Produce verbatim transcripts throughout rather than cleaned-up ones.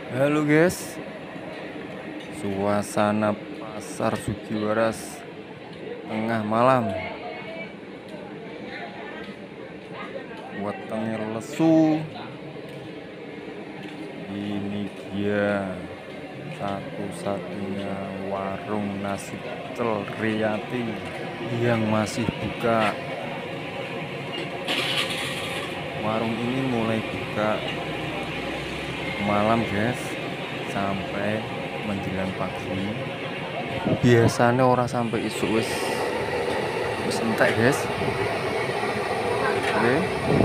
Halo guys, suasana pasar Sugiwaras tengah malam, wetenge lesu. Ini dia satu-satunya warung nasi pecel Riyati yang masih buka. Warung ini mulai buka malam guys, sampai menjelang pagi. Biasanya orang sampai isu wis wis entek guys. Oke.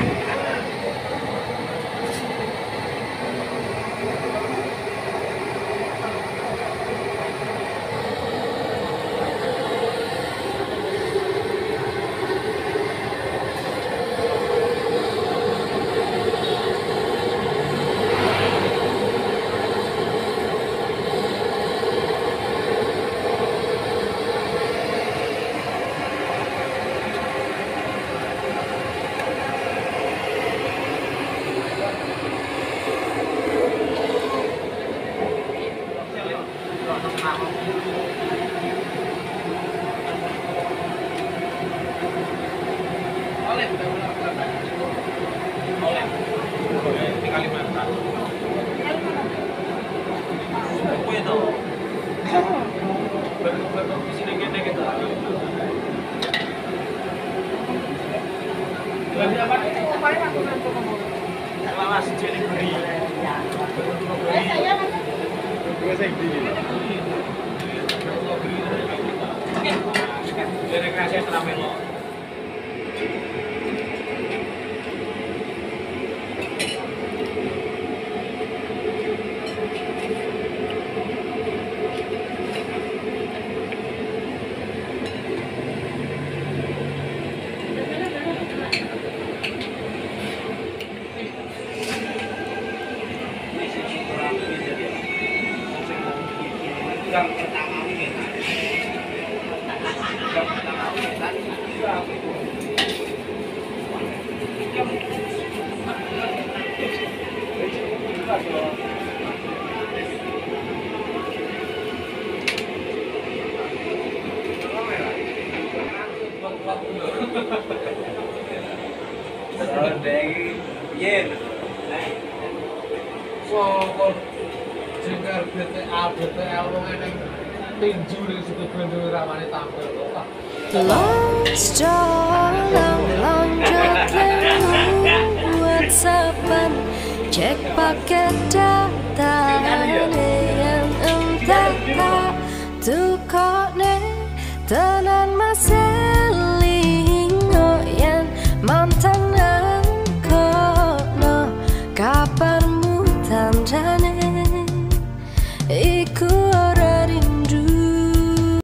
Lost lang lonjot lemu WhatsAppan, cek paket data yang entah tak tukone tenan maselingo yang mantan angkono kabarmu tandane.